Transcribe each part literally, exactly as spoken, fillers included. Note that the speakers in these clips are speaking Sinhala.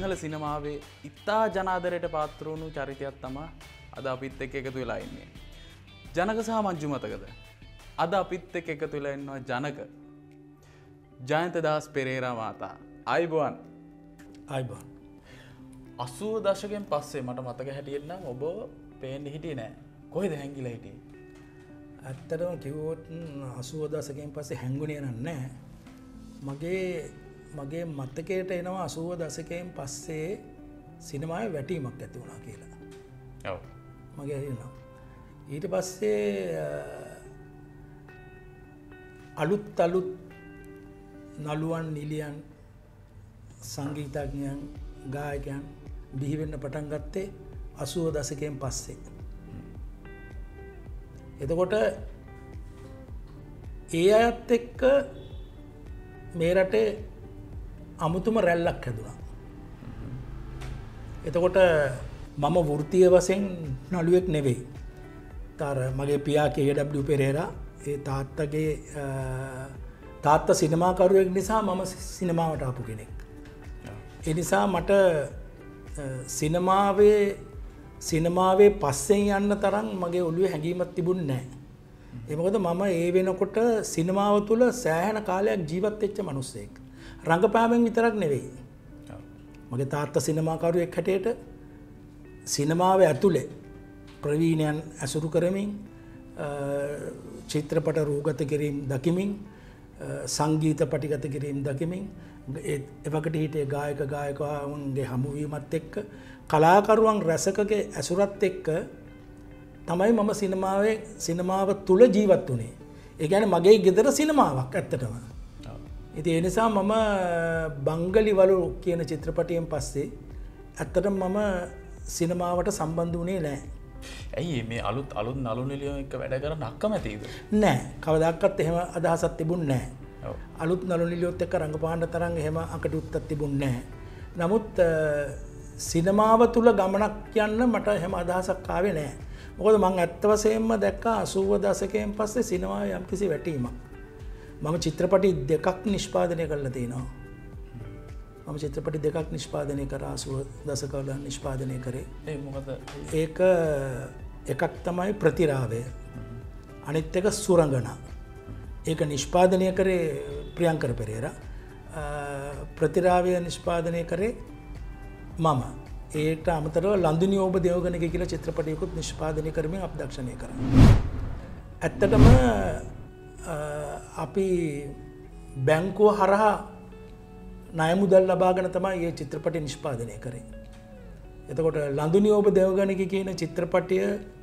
සිංහල සිනමාවේ ඉතා ජනාදරයට පාත්‍ර වුණු චරිතයක් තමයි අද අපිත් එක්ක එකතු වෙලා ඉන්නේ. ජනක සහ මංජු මතකද? අද අපිත් එක්ක එකතු වෙලා ඉන්නවා ජනක. ජයන්ත දාස් පෙරේරා මහතා. ආයිබෝන්. ආයිබෝන්. අසූව දශකයෙන් පස්සේ මට මතක හැටියට නම් ඔබ පේන්නේ හිටියේ නෑ. කොහෙද හැංගිලා හිටියේ? ඇත්තටම කිව්වොත් අසූව දශකයෙන් පස්සේ හැංගුණේ නෑ. මගේ මගේ මතකයට එනවා අසූව දශකයෙන් පස්සේ සිනමාවේ වැටීමක් ඇති වුණා කියලා. ඔව්. මගේ හිතෙනවා. ඊට පස්සේ අලුත් අලුත් නළුවන් නිලියන් සංගීතඥයන් ගායකයන් බිහි වෙන්න පටන් ගත්තේ අසූව දශකයෙන් පස්සේ. එතකොට ඒ අයත් එක්ක මේ රටේ අමුතුම රැල්ලක් හැදුණා. එතකොට මම වෘත්තීය වශයෙන් නළුවෙක් නෙවෙයි. තර මගේ පියා කේ ඩබ්ලිව් පෙරේරා ඒ තාත්තගේ තාත්තා සිනමාකරුවෙක් නිසා මම සිනමාවට ආපු කෙනෙක්. ඒ නිසා මට සිනමාවේ සිනමාවේ පස්සෙන් යන්න තරම් මගේ ඔළුවේ හැඟීමක් තිබුණේ නැහැ. ඒ මොකද මම ඒ වෙනකොට සිනමාව තුළ සෑහෙන කාලයක් ජීවත් වෙච්ච මිනිස්සෙක්. රංගපෑමෙන් විතරක් නෙවෙයි. මගේ තාත්තා සිනමාකරුවෙක් හැටියට සිනමාවේ ඇතුලේ ප්‍රවීණයන් ඇසුරු කරමින් චිත්‍රපට රූගත කිරීම දකිමින් සංගීත පටිගත කිරීම දකිමින් එවකට හිටිය ගායක ගායකවන්ගේ හමුවීමත් එක්ක කලාකරුවන් රැසකගේ ඇසුරත් එක්ක තමයි මම සිනමාවේ සිනමාව තුළ ජීවත් වුණේ. ඒ කියන්නේ මගේ ගෙදර සිනමාවක් ඇත්තටම. ඉතින් ඒ නිසා මම බංගලි වලු කියන චිත්‍රපටයෙන් පස්සේ ඇත්තටම මම සිනමාවට සම්බන්ධ වුණේ නැහැ. ඇයි මේ අලුත් අලුත් නළු නිලියෝ එක්ක වැඩ කරන්න අකමැතිද? නැහැ. කවදාකවත් එහෙම අදහසක් තිබුණේ නැහැ. අලුත් නළු නිලියොත් එක්ක රංගපාන්න තරම් එහෙම අකටුත්තක් තිබුණේ නැහැ. නමුත් සිනමාව තුළ ගමනක් යන්න මට එහෙම අදහසක් ආවේ නැහැ. මොකද මම ඇත්ත වශයෙන්ම දැක්කා අසූව දශකයෙන් පස්සේ සිනමාවේ යම්කිසි වැටීමක්. මම චිත්‍රපටි දෙකක් නිෂ්පාදනය කරලා තිනවා. මම චිත්‍රපටි දෙකක් නිෂ්පාදනය කරා අසූව දශකවල නිෂ්පාදනය කරේ. ඒ මොකද? ඒක එකක් තමයි ප්‍රතිරාවය. අනිත් එක සුරංගනා. ඒක නිෂ්පාදනය කරේ ප්‍රියංකර පෙරේරා. ප්‍රතිරාවය නිෂ්පාදනය කරේ මම. ඒට අමතරව ලන්දුනි ඔබ දෙවගණක කියලා චිත්‍රපටයකුත් නිෂ්පාදනය කරමින් අපදක්ෂණය කරා. ඇත්තටම අපි බැංකුව හරහා ණය මුදල් ලබාගෙන තමයි මේ චිත්‍රපටය නිෂ්පාදනය කරේ. එතකොට ලන්දුනි ඔබ දෙවගණක කියන චිත්‍රපටය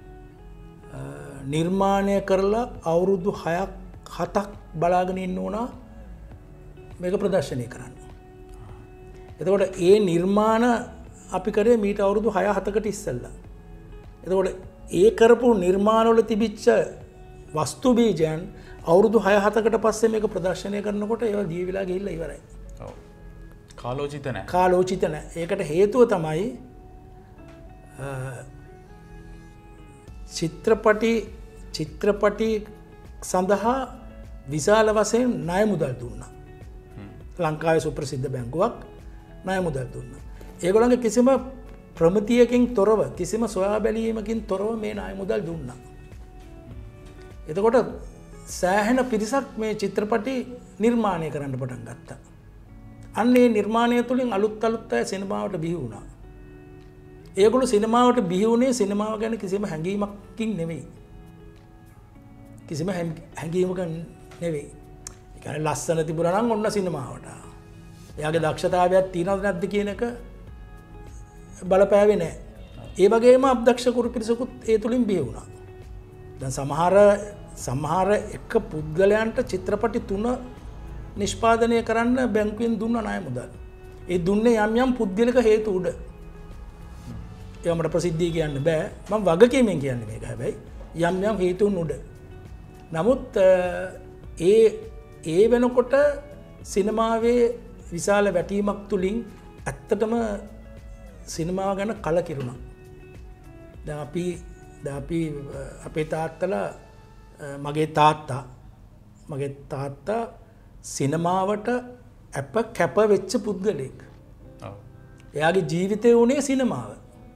නිර්මාණය කරලා අවුරුදු හයක් හතක් බලාගෙන ඉන්න උනා මේක ප්‍රදර්ශනය කරන්න. එතකොට ඒ නිර්මාණ අපි කරේ මීට අවුරුදු හය හතකට ඉස්සෙල්ලා. එතකොට ඒ කරපු නිර්මාණවල තිබිච්ච වස්තු බීජයන් අවුරුදු හය හතකට පස්සේ මේක ප්‍රදර්ශනය කරනකොට ඒවා දී වෙලා ගිහිල්ලා ඉවරයි. ඔව්. කාලෝචිත නැහැ. කාලෝචිත නැහැ. ඒකට හේතුව තමයි චිත්‍රපටි චිත්‍රපටි සඳහා විශාල වශයෙන් ණය මුදල් දුන්නා. ලංකාවේ සුප්‍රසිද්ධ බැංකුවක් ණය මුදල් දුන්නා. ඒගොල්ලන්ගේ කිසිම ප්‍රමිතියකින් තොරව කිසිම සොයා බැලීමකින් තොරව මේ ණය මුදල් දුන්නා. එතකොට සෑහෙන පිරිසක් මේ චිත්‍රපටි නිර්මාණය කරන්න පටන් ගත්තා. අන්න ඒ නිර්මාණය තුළින් අලුත් අලුත් අය සිනමාවට බිහි වුණා. ඒගොල්ලෝ සිනමාවට බිහි වුණේ සිනමාව ගැන කිසිම හැඟීමකින් නෙවෙයි. කිසිම හැඟීමකින් නෙවෙයි. ඒ කියන්නේ ලස්සන තිබුණා නම් ඔන්න සිනමාවට. එයාගේ දක්ෂතාවයක් තියෙනවද නැද්ද කියන එක බලපෑවේ නැහැ. ඒ වගේම අබ්දක්ෂ කුරු පිරිසකුත් ඒ තුලින් බිහි වුණා. දැන් සමහර සමහර එක පුද්ගලයන්ට චිත්‍රපටි තුන නිෂ්පාදනය කරන්න බැංකුවෙන් දුන්න ණය මුදල්. ඒ දුන්නේ යම් යම් පුද්ගලික හේතු උඩ. ඒවා මට ප්‍රසිද්ධිය කියන්න බෑ. මම වගකීමෙන් කියන්නේ මේක හැබැයි යම් යම් හේතුන් උඩ. නමුත් ඒ ඒ වෙනකොට සිනමාවේ විශාල වැටීමක් තුළින් ඇත්තටම සිනමාව ගැන කලකිරුණා. දැන් අපි දැන් අපි අපේ තාත්තලා මගේ තාත්තා මගේ තාත්තා සිනමාවට අප කැප වෙච්ච පුද්ගලෙක්. එයාගේ ජීවිතය වුණේ සිනමාව.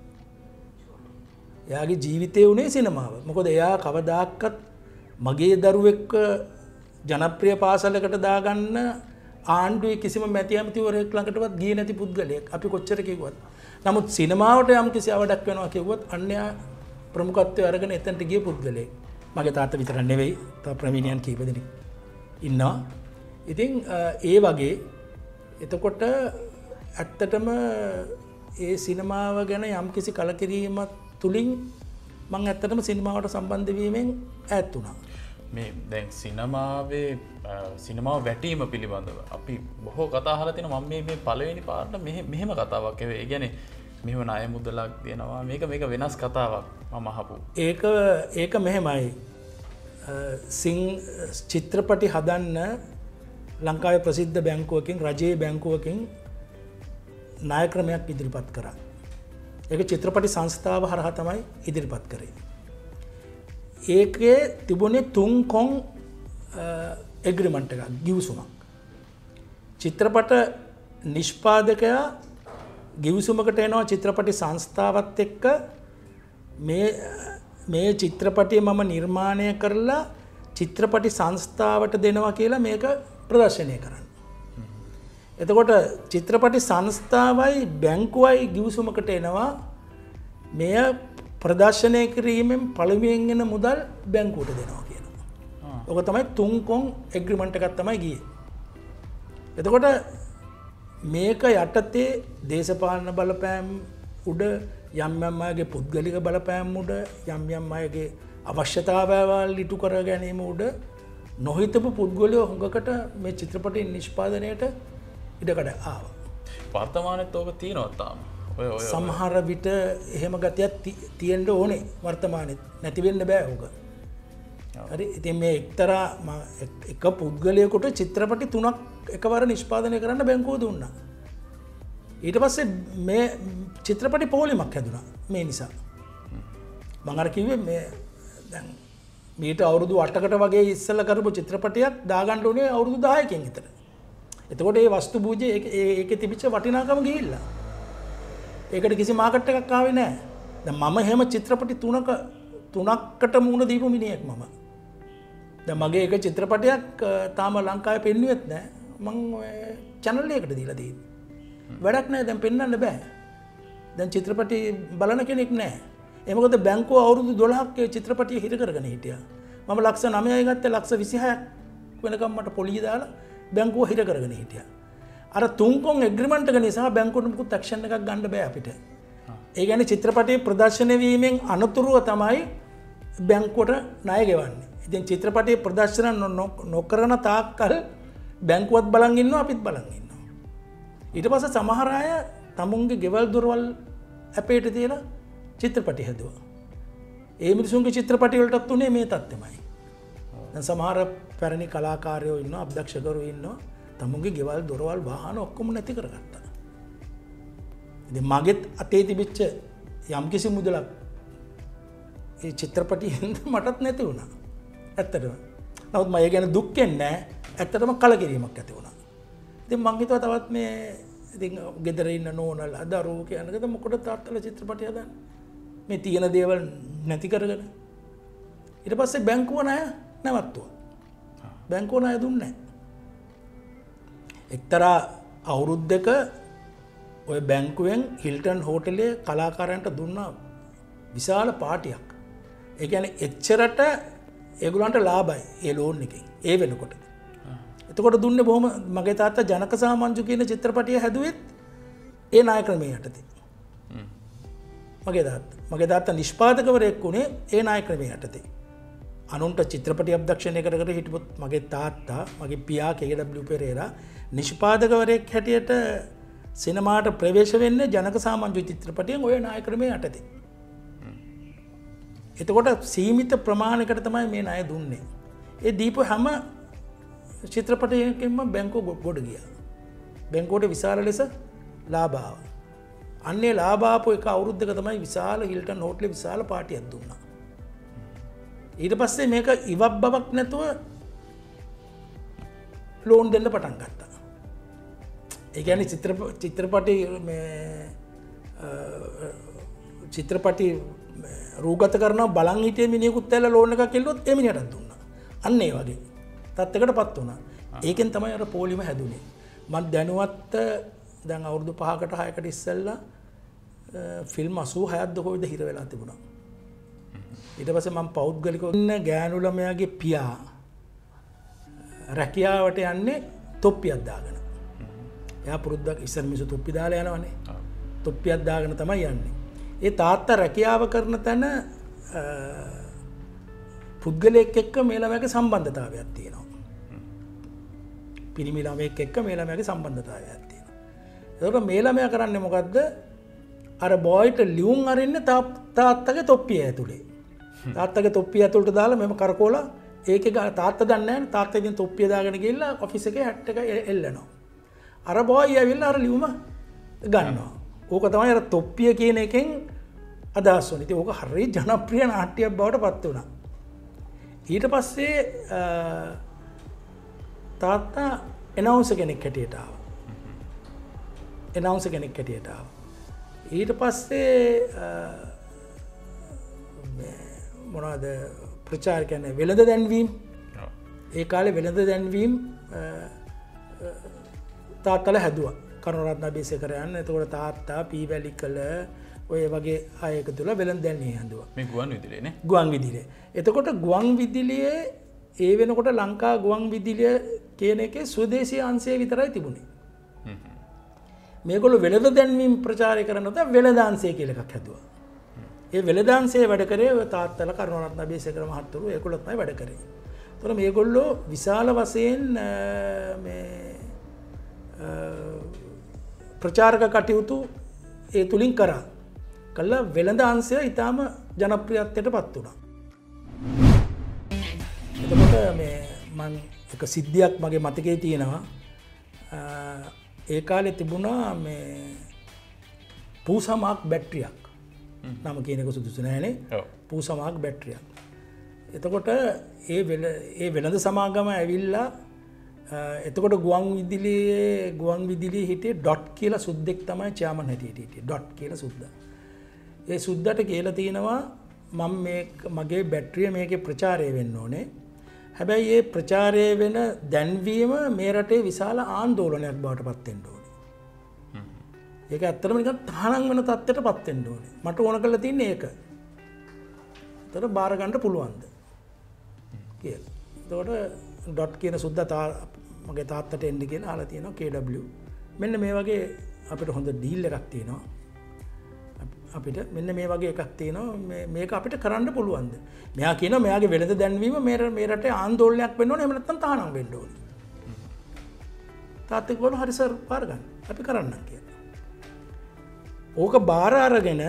එයාගේ ජීවිතය වුණේ සිනමාව. මොකද එයා කවදාක්වත් මගේ දරුවෙක්ව ජනප්‍රිය පාසලකට දාගන්න ආණ්ඩුවේ කිසිම මැති ඇමතිවරයෙක් ළඟටවත් ගියේ නැති පුද්ගලයෙක්. අපි කොච්චර කිව්වත්. නමුත් සිනමාවට යම් කිසි අවඩක් වෙනවා කිව්වොත් අන්‍යයා ප්‍රමුඛත්වය අරගෙන එතනට ගිය පුද්ගලයෙක්. මගේ තාත්තා විතරක් නෙවෙයි, තව ප්‍රවීණයන් කීප දෙනෙක් ඉන්නවා. ඉතින් ඒ වගේ එතකොට ඇත්තටම ඒ සිනමාව ගැන යම් කිසි කලකිරීමක් තුලින් මම ඇත්තටම සිනමාවට සම්බන්ධ වීමෙන් ඈත් වුණා. මේ දැන් සිනමාවේ සිනමාව වැටීම පිළිබඳව අපි බොහෝ කතා අහලා තිනවා. මම මේ මේ පළවෙනි පාරට මෙහෙම කතාවක් ඒ කියන්නේ මෙහෙම ණය මුදලක් දෙනවා. මේක මේක වෙනස් කතාවක් මම අහපු. ඒක ඒක මෙහෙමයි. සිං චිත්‍රපටි හදන්න ලංකාවේ ප්‍රසිද්ධ බැංකුවකින් රජයේ බැංකුවකින් ණය ක්‍රමයක් ඉදිරිපත් කරා. ඒක චිත්‍රපටි සංස්ථාව හරහා තමයි ඉදිරිපත් කරේ. ඒකේ තිබුණේ තුන් කොන් එග්‍රීමන්ට් එකක්, ගිවිසුමක්. චිත්‍රපට නිෂ්පාදකයා ගිවිසුමකට එනවා චිත්‍රපටි සංස්ථාවත් එක්ක මේ මේ චිත්‍රපටිය මම නිර්මාණය කරලා චිත්‍රපටි සංස්ථාවට දෙනවා කියලා මේක ප්‍රදර්ශනය කරන්න. එතකොට චිත්‍රපටි සංස්ථාවයි බැංකුවයි ගිවිසුමකට එනවා මෙය ප්‍රදර්ශනය කිරීමෙන් පළමුවෙන් එන මුදල් බැංකුවට දෙනවා කියනවා. ඔක තමයි තුන් කොන් එග්‍රීමන්ට් එකක් තමයි ගියේ. එතකොට මේක යටතේ දේශපාලන බලපෑම් උඩ යම් යම් අයගේ පුද්ගලික බලපෑම් උඩ යම් යම් අයගේ අවශ්‍යතාවයවල් ඉටු කර ගැනීම උඩ නොහිතපු පුද්ගලයෝ හුඟකට මේ චිත්‍රපටි නිෂ්පාදනයට ඉඩකඩ ආවා. වර්තමානයේත් ඕක තියෙනවා තාම. ඔය ඔය සමහර විට එහෙම ගතියක් තියෙන්න ඕනේ වර්තමානයේත්. නැති වෙන්න බෑ ඕක. හරි. ඉතින් මේ එක්තරා එක පුද්ගලයෙකුට චිත්‍රපටි තුනක් එකවර නිෂ්පාදනය කරන්න බැංකුව දුන්නා. ඊට පස්සේ මේ චිත්‍රපටි පොලිමක් හැදුනා මේ නිසා. මම අර කිව්වේ මේ දැන් මීට අවුරුදු අටකට වගේ ඉස්සෙල්ලා කරපු චිත්‍රපටියක් දාගන්න උනේ අවුරුදු දහයකින් විතර. එතකොට මේ වස්තු භූජය ඒකේ තිබිච්ච වටිනාකම ගිහිල්ලා. ඒකට කිසි මාකට් එකක් ආවේ නැහැ. දැන් මම එහෙම චිත්‍රපටි තුනක තුනකට මුණ දීපු මිනිහෙක් මම. දැන් මගේ එක චිත්‍රපටයක් තාම ලංකාවේ පෙන්වුවෙත් නැහැ. මම channel එකකට දීලා තියෙන්නේ. වැඩක් නැහැ දැන් පෙන්වන්න බෑ. දැන් චිත්‍රපටි බලන කෙනෙක් නැහැ. ඒ මොකද බැංකුව අවුරුදු දොළහක් ඒ චිත්‍රපටිය හිර කරගෙන හිටියා. මම ලක්ෂ නවයයි ගත්තේ ලක්ෂ විසිහයක් වෙනකම් මට පොලිය දාලා බැංකුව හිර කරගෙන හිටියා. අර තුන් කොන් එග්‍රීමන්ට් එක නිසා බැංකුවට මුකුත් ඇක්ෂන් එකක් ගන්න බෑ අපිට. ඒ කියන්නේ චිත්‍රපටයේ ප්‍රදර්ශනය වීමෙන් අනතුරුව තමයි බැංකුවට ණය ගෙවන්නේ. ඉතින් චිත්‍රපටයේ ප්‍රදර්ශන නොකරන තාක්කල් බැංකුවත් බලන් ඉන්නවා අපිත් බලන් ඉන්නවා. ඊට පස්සේ සමහර අය තමුන්ගේ ගෙවල් දොරවල් අපේට තියලා චිත්‍රපටි හැදුවා. ඒ මිනිසුන්ගේ චිත්‍රපටි වලටත් උනේ මේ තත්ත්වමයි. දැන් සමහර පැරණි කලාකාරයෝ ඉන්නවා, අධ්‍යක්ෂකවරු ඉන්නවා. තමුන්ගේ ගෙවල් දොරවල් වාහන ඔක්කොම නැති කරගත්තා. ඉතින් මගෙත් අතේ තිබිච්ච යම්කිසි මුදලක් ඒ චිත්‍රපටියෙන් මටත් නැති වුණා. ඇත්තටම. නමුත් මම ඒ ගැන දුක් වෙන්නේ නැහැ. ඇත්තටම කලකිරීමක් ඇති වුණා. ඉතින් මං හිතුවා තවත් මේ ඉතින් ගෙදර ඉන්න නෝනලා දරුවෝ කියනකද මොකටද තාත්තලා චිත්‍රපටි හදන්නේ? මේ තියෙන දේවල් නැති කරගෙන. ඊට පස්සේ බැංකුව ණය නැවතුවා. බැංකුව ණය දුන්නේ නැහැ. එක්තරා අවුරුද්දක ඔය බැංකුවෙන් හිල්ටන් හෝටලයේ කලාකාරයන්ට දුන්න විශාල පාටියක්. ඒ කියන්නේ එච්චරට ඒගොල්ලන්ට ලාභයි ඒ ලෝන් එකෙන් ඒ වෙනකොට. එතකොට දුන්නේ බොහොම මගේ තාත්තා ජනක සහ මංජු කියන චිත්‍රපටිය හැදුවෙත් ඒ නායක ක්‍රමයේ යටතේ. මගේ තාත්තා මගේ තාත්තා නිෂ්පාදකවරයෙක් වුණේ ඒ නායක ක්‍රමයේ යටතේ. අනුන්ට චිත්‍රපටි අධ්‍යක්ෂණය කර කර හිටපොත් මගේ තාත්තා මගේ පියා කේ.ඩබ්ලිව් පෙරේරා නිෂ්පාදකවරයෙක් හැටියට සිනමාට ප්‍රවේශ වෙන්නේ ජනක සහ මංජු චිත්‍රපටියෙන් ওই නායක ක්‍රමයේ යටතේ. එතකොට සීමිත ප්‍රමාණයකට තමයි මේ ණය දුන්නේ. ඒ දීපු හැම චිත්‍රපටයකින්ම බැංකුව ගොඩ ගියා. බැංකුවට විශාල ලෙස ලාභ ආවා. අන්නේ ලාභ ආපු එක අවුරුද්දක තමයි විශාල හිල්ටන් හෝටලේ විශාල පාටියක් දුන්නා. ඊට පස්සේ මේක ඉවක් බවක් නැතුව ලෝන් දෙන්න පටන් ගත්තා. ඒ කියන්නේ චිත්‍ර චිත්‍රපටි මේ චිත්‍රපටි රූගත කරනවා බලන් හිටිය මිනිහෙකුත් ඇවිල්ලා ලෝන් එකක් කෙල්ලුවොත් ඒ මිනිහටත් දුන්නා. අන්න ඒ වගේ තත්ත්වයකටපත් වුණා. ඒකෙන් තමයි අර පොලිම හැදුනේ. මම දැනුවත් දැන් අවුරුදු පහකට හයකට ඉස්සෙල්ලා ෆිල්ම් අසූහයක් ද කොයිද හිර වෙලා තිබුණා. ඊට පස්සේ මම පෞද්ගලිකව ඉන්න ගෑනු ළමයාගේ පියා රැකියාවට යන්නේ තොප්පියක් දාගෙන. එයා පුරුද්දක් ඉස්සර මිනිස්සු තොප්පි දාලා යනවනේ. තොප්පියක් දාගෙන තමයි යන්නේ. ඒ තාත්තා රැකියාව කරන තැන පුද්ගලයෙක් එක්ක මේ ළමයාගේ සම්බන්ධතාවයක් තියෙනවා. පිරිමි ළමයෙක් එක්ක මේ ළමයාගේ සම්බන්ධතාවයක් තියෙනවා. ඒකට මේ ළමයා කරන්නේ මොකද්ද? අර බොයිට ලියුම් අරින්නේ තාත්තගේ තොප්පිය ඇතුලේ. තාත්තගේ තොප්පිය ඇතුළට දාලා මෙම කරකෝලා ඒකේ තාත්තා දන්නේ නැහැ. තාත්තා ඉතින් තොප්පිය දාගෙන ගිහිල්ලා ඔෆිස් එකේ හැට් එක එල්ලනවා. අර බොයි ඇවිල්ලා අර ලියුම ගන්නවා. ඕක තමයි අර තොප්පිය කියන එකෙන් අදහස් වුණේ. ඉතින් ඕක හරිය ජනප්‍රිය නාට්‍යයක් බවට පත් වුණා. ඊට පස්සේ තාත්තා එනවුන්සර් කෙනෙක් හැටියට ආවා. එනවුන්සර් කෙනෙක් හැටියට ආවා. ඊට පස්සේ මොනවද ප්‍රචාර කියන්නේ වෙළඳ දැන්වීම්. ඒ කාලේ වෙළඳ දැන්වීම් තාත්තලා හැදුවා. කරුණාරත්න අබේසේකරයන් එතකොට තාත්තා පීවැලිකල ඔය වගේ අය එකතුලා වෙළඳ දැන්වීම් හැදුවා. මේ ගුවන් විදුලියේ නේ? ගුවන් විදුලියේ. එතකොට ගුවන් විදුලියේ ඒ වෙනකොට ලංකා ගුවන් විදුලිය කියන එකේ ස්වදේශීය අංශය විතරයි තිබුණේ. මේගොල්ලෝ වෙළඳ දැන්වීම් ප්‍රචාරය කරනකොට වෙළඳාංශය කියලා එකක් හැදුවා. ඒ වෙළඳාංශයේ වැඩ කරේ ඔය තාත්තලා කරුණාරත්න අබේසේකර මහත්තුරු ඒගොල්ලෝ තමයි වැඩ කරේ. ඒතකොට මේගොල්ලෝ විශාල වශයෙන් මේ ප්‍රචාරක කටයුතු ඒ තුලින් කරා. කළා වෙළඳ අංශය ඊටාම ජනප්‍රියත්වයට පත් වුණා. එතකොට මේ මම එක සිද්ධියක් මගේ මතකයේ තියෙනවා. ඒ කාලේ තිබුණා මේ පූසමාක් බැටරියක්. නම කියන එක සුදුසු නෑනේ. ඔව්. පූසමාක් බැටරියක්. එතකොට ඒ වෙල ඒ වෙළඳ සමාගම ඇවිල්ලා එතකොට ගුවන් විදුලියේ ගුවන් විදුලියේ හිටියේ ඩොට් කියලා සුද්දෙක් තමයි චෙයාමන් හැටියට හිටියේ. ඩොට් කියලා සුද්දා. ඒ සුද්දාට කියලා තියෙනවා මම මේ මගේ බැටරිය මේකේ ප්‍රචාරය වෙන්න ඕනේ. හැබැයි මේ ප්‍රචාරය වෙන දැන්වීම මේ රටේ විශාල ආందోලනයක් බවට පත් වෙන්න ඕනේ. ඒක ඇත්තටම නිකන් තහනම් වෙන තත්ත්වයට පත් වෙන්න ඕනේ. මට ඕන කරලා තින්නේ ඒක. ඒතර බාර ගන්න පුළුවන්ද කියලා. එතකොට ඩොට් කියන සුද්දා මගේ තාත්තට එන්න කියලා අහලා තියෙනවා කේ ඩබ්ලිව්. මෙන්න මේ වගේ අපිට හොඳ ඩීල් එකක් තියෙනවා. අපිට මෙන්න මේ වගේ එකක් තියෙනවා මේක අපිට කරන්න පුළුවන්ද? මෙයා කියනවා මෙයාගේ වෙළඳ දැන්වීම මේ මේ රටේ ආందోලනයක් වෙන්න ඕනේ එහෙම නැත්නම් තහනම් වෙන්න ඕනේ. තාත්තෙක් වුණා හරි සර් බාර ගන්න. අපි කරන්නම් කියලා. ඕක බාර අරගෙන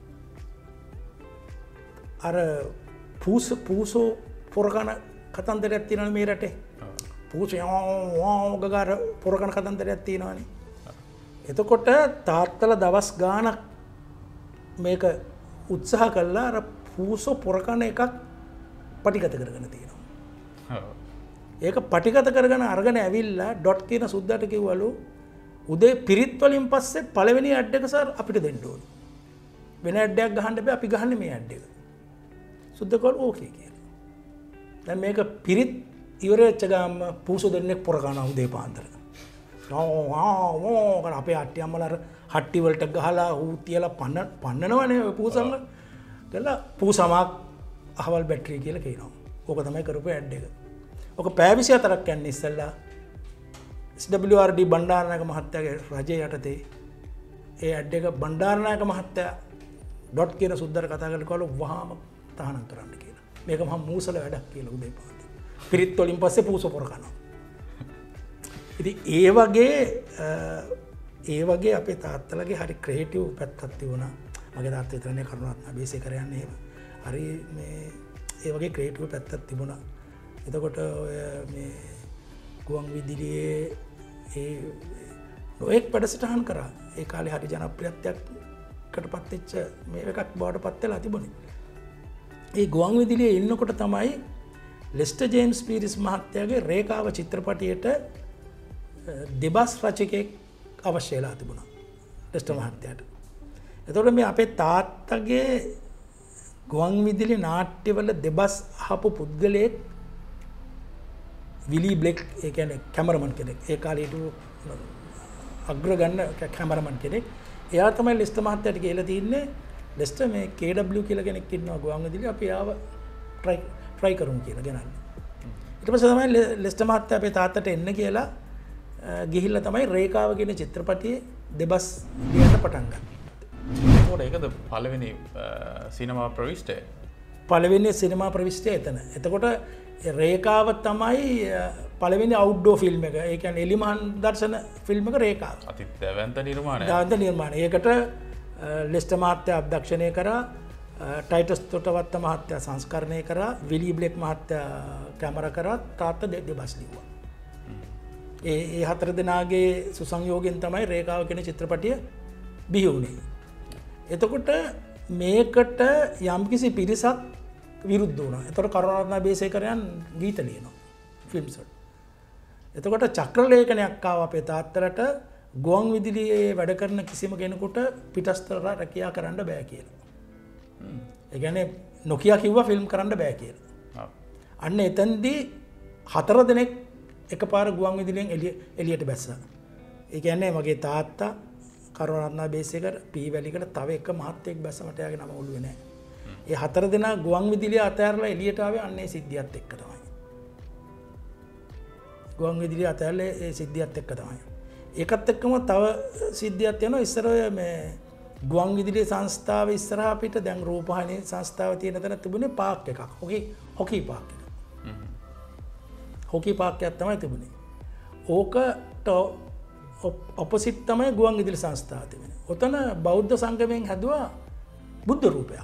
අර පූස පූසෝ පොරකන කතන්දරයක් තියෙනවනේ මේ රටේ. පූසෝ ගගාර පොරකන කතන්දරයක් තියෙනවනේ. එතකොට තාත්තලා දවස් ගාණක් මේක උත්සාහ කළා අර පූසෝ පොරකන එකක් පටිගත කරගෙන තියෙනවා. ඒක පටිගත කරගෙන අරගෙන ඇවිල්ලා ඩොට් කියන සුද්දාට කිව්වලු උදේ පිරිත් වලින් පස්සේ පළවෙනි ඇඩ් එක සර් අපිට දෙන්න ඕනේ. වෙන ඇඩ් එකක් ගහන්න බෑ අපි ගහන්නේ මේ ඇඩ් එක. සුද්දා කිව්වා ඕකේ කියලා. දැන් මේක පිරිත් ඉවර වෙච්ච ගාම පූසෝ දෙන්නෙක් පොරකනවා උදේ පාන්දර. ඕ ආ ඕ කන අපේ අට්ටි අම්මලා අර හට්ටි වලට ගහලා ඌ තියලා පන්න පන්නනවනේ ඔය පූසම්ල. ගලා පූසමාක් අහවල් බැටරි කියලා කියනවා. ඕක තමයි කරපු ඇඩ් එක. ඕක පැය විසි හතරක් යන්නේ ඉස්සෙල්ලා S W R D Bandaranaike මහත්තයාගේ රජය යටතේ ඒ ඇඩ් එක බණ්ඩාරනායක මහත්තයා ඩොට් කියන සුද්දර කතා කරලා කවලු වහාම තහනම් කරන්න කියලා. මේක මහා මූසල වැඩක් කියලා උදේ පාන්දර. පිරිත් වලින් පස්සේ පූසෝ පොර කනවා. ඉතින් ඒ වගේ ඒ වගේ අපේ තාත්තලගේ හරි ක්‍රියේටිව් පැත්තක් තිබුණා. මගේ තාත්තා විතරනේ කරුණාරත්න අබේසේකර යන්නේ එහෙම. හරි මේ ඒ වගේ ක්‍රියේටිව් පැත්තක් තිබුණා. එතකොට ඔය මේ ගුවන් විදුලියේ ඒ නොඑක් වැඩසටහන් කරා. ඒ කාලේ හරි ජනප්‍රියත්වයකට පත් වෙච්ච මේ එකක් බවට පත් වෙලා තිබුණේ. ඒ ගුවන් විදුලියේ ඉන්නකොට තමයි ලෙස්ටර් ජේම්ස් පීරිස් මහත්තයාගේ රේඛාව චිත්‍රපටයේට දෙබස් රචකයෙක් අවශ්‍ය වෙලා තිබුණා ලෙස්ටර් මහත්තයාට. එතකොට මේ අපේ තාත්තගේ ගුවන් විදුලි නාට්‍යවල දෙබස් අහපු පුද්ගලයෙක් විලි බ්ලෙක් ඒ කියන්නේ කැමරමන් කෙනෙක්. ඒ කාලේ හිටපු අග්‍රගණ්‍ය කැමරමන් කෙනෙක්. එයා තමයි ලෙස්ටර් මහත්තයාට කියලා තින්නේ ලෙස්ටර් මේ කේ ඩබ්ලිව් කියලා කෙනෙක් ඉන්නවා ගුවන් විදුලි අපි ආව try try කරමු කියලා ගෙනල්ලා. ඊට පස්සේ තමයි ලෙස්ටර් මහත්තයා අපේ තාත්තට එන්න කියලා ගිහිල්ලා තමයි රේඛාව කියන චිත්‍රපටියේ දෙබස් ලියන්න පටන් ගත්තේ. ඒකද පළවෙනි සිනමා ප්‍රවිෂ්ටය? පළවෙනි සිනමා ප්‍රවිෂ්ටය එතන. එතකොට රේඛාව තමයි පළවෙනි අවුට්ඩෝර් ෆිල්ම් එක. ඒ කියන්නේ එලිමහන් දර්ශන ෆිල්ම් එක රේඛාව. අති දැවැන්ත නිර්මාණයක්. දැවැන්ත නිර්මාණය. ඒකට ලෙස්ටර් මහත්තයා අධ්‍යක්ෂණය කරා, ටයිටස් තොටවත්ත මහත්තයා සංස්කරණය කරා, විලි බ්ලෙක් මහත්තයා කැමරා කරා, තාත්තා දෙබස් ලිව්වා. ඒ ඒ හතර දෙනාගේ සුසංයෝගයෙන් තමයි රේඛාව කියන චිත්‍රපටිය බිහි වුණේ. එතකොට මේකට යම්කිසි පිරිසක් විරුද්ධ වුණා. එතකොට කරුණාරත්න බේසේකරයන් ගීත ලියනවා ෆිල්ම්ස් වල. එතකොට චක්‍රලේඛනයක් ආව අපේ තාත්තලට ගුවන් විදුලියේ වැඩ කරන කිසිම කෙනෙකුට පිටස්තර රැකියාව කරන්න බෑ කියලා. ඒ කියන්නේ නොකියා කිව්වා ෆිල්ම් කරන්න බෑ කියලා. අන්න එතෙන්දී හතර දෙනෙක් එකපාර ගුවන් විදුලියෙන් එළිය එළියට බැස්සා. ඒ කියන්නේ මගේ තාත්තා කරුණාරත්න බේසේකර පී වැලිකට තව එක මහත්තයෙක් බැස්ස මට යාගේ නම ඔළුවේ නැහැ. ඒ හතර දෙනා ගුවන් විදුලිය අතහැරලා එළියට ආවේ අන්නේ සිද්ධියත් එක්ක තමයි. ගුවන් විදුලිය අතහැරලා ඒ සිද්ධියත් එක්ක තමයි. ඒකත් එක්කම තව සිද්ධියක් තියෙනවා. ඉස්සර ඔය මේ ගුවන් විදුලිය සංස්ථාව ඉස්සරහා පිට දැන් රූපවාහිනී සංස්ථාව තියෙන තැන තිබුණේ පාක් එකක්. හොකි හොකි පාක් එක. හොකි පාක් එකක් තමයි තිබුණේ. ඕකට ඔපොසිට් තමයි ගුවන් විදුලි සංස්ථාව තිබුණේ. ඔතන බෞද්ධ සංගමයෙන් හැදුවා බුද්ධ රූපයක්.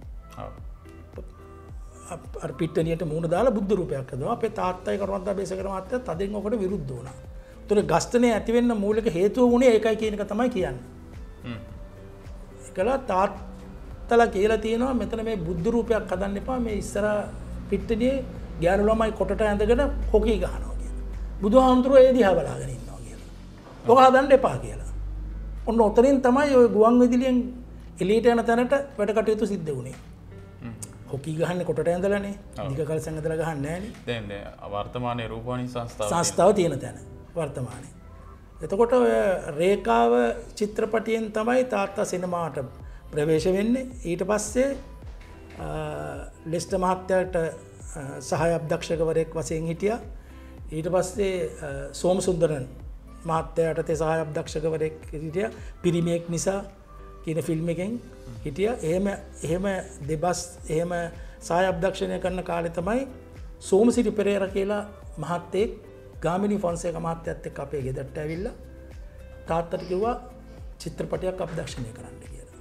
අර පිට්ටනියට මූණ දාලා බුද්ධ රූපයක් හදුවා. අපේ තාත්තයි කරුණාරත්න බේසේකර මහත්තයා තදින් ඔකට විරුද්ධ වුණා. ඒතර ගස්තනේ ඇති වෙන්න මූලික හේතුව වුණේ ඒකයි කියන එක තමයි කියන්නේ. හ්ම්. ඒකලා තාත්තලා කියලා තියෙනවා මෙතන මේ බුද්ධ රූපයක් හදන්න එපා. මේ ඉස්සර පිට්ටනියේ ගෑනු ළමයි කොටට ඇඳගෙන හොකි ගහනවා කියලා. බුදුහාමුදුරුවෝ ඒ දිහා බලාගෙන ඉන්නවා කියලා. ඔක හදන්න එපා කියලා. ඔන්න ඔතනින් තමයි ওই ගුවන් විදුලියෙන් එළියට යන තැනට වැඩ කටයුතු සිද්ධ වුණේ. හොකි ගහන්නේ කොටට ඇඳලානේ. දිග කල් සංගදලා ගහන්නේ නැහනේ. දැන් වර්තමානයේ රූපවාහිනී සංස්ථාව සංස්ථාව තියෙන තැන වර්තමානයේ. එතකොට ඔය රේඛාව චිත්‍රපටියෙන් තමයි තාත්තා සිනමාවට ප්‍රවේශ වෙන්නේ. ඊට පස්සේ ලෙස්ටර් මහත්තයාට සහාය අධ්‍යක්ෂකවරයෙක් වශයෙන් හිටියා. ඊට පස්සේ සෝමසුන්දරන් මහත්තයාට තේ සහාය අධ්‍යක්ෂකවරයෙක් හිටියා. පිරිමියෙක් නිසා කියන ෆිල්ම් එකෙන් හිටියා. එහෙම එහෙම දෙබස් එහෙම සහාය අධ්‍යක්ෂණය කරන කාලේ තමයි සෝමසිරි පෙරේරා කියලා මහත්තයෙක් ගාමිණී ෆොන්සේකා මහත්තයත් එක්ක අපේ ගෙදරට ඇවිල්ලා තාත්තට කිව්වා චිත්‍රපටයක් අධ්‍යක්ෂණය කරන්න කියලා.